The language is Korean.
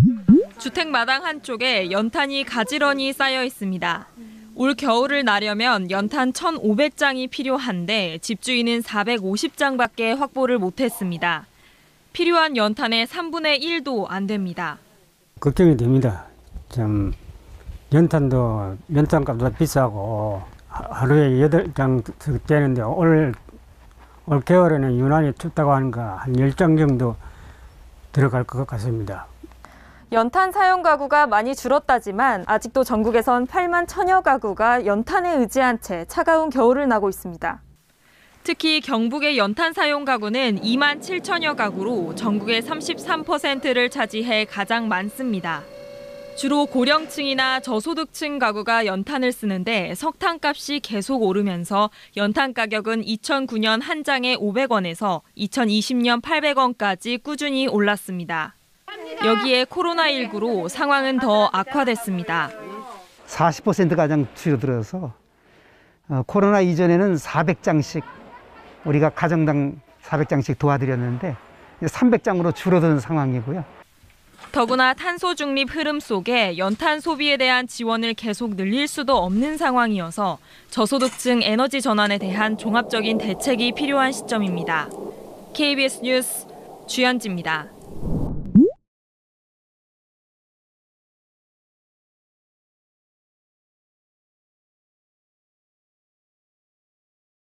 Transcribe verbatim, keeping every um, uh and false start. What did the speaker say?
주택 마당 한쪽에 연탄이 가지런히 쌓여 있습니다. 올 겨울을 나려면 연탄 천오백 장이 필요한데 집주인은 사백오십 장밖에 확보를 못했습니다. 필요한 연탄의 삼분의 일도 안 됩니다. 걱정이 됩니다. 좀 연탄도 연탄값도 비싸고 하루에 여덟 장 떼는데 올, 올 겨울에는 유난히 춥다고 하니까 한 열 장 정도 들어갈 것 같습니다. 연탄 사용 가구가 많이 줄었다지만 아직도 전국에선 팔만 천여 가구가 연탄에 의지한 채 차가운 겨울을 나고 있습니다. 특히 경북의 연탄 사용 가구는 이만 칠천여 가구로 전국의 삼십삼 퍼센트를 차지해 가장 많습니다. 주로 고령층이나 저소득층 가구가 연탄을 쓰는데 석탄값이 계속 오르면서 연탄 가격은 이천구 년 한 장에 오백 원에서 이천이십 년 팔백 원까지 꾸준히 올랐습니다. 여기에 코로나십구로 상황은 더 악화됐습니다. 사십 퍼센트 가량 줄어들어서 어, 코로나 이전에는 사백 장씩 우리가 가정당 사백 장씩 도와드렸는데 삼백 장으로 줄어드는 상황이고요. 더구나 탄소 중립 흐름 속에 연탄 소비에 대한 지원을 계속 늘릴 수도 없는 상황이어서 저소득층 에너지 전환에 대한 종합적인 대책이 필요한 시점입니다. 케이비에스 뉴스 주연지입니다.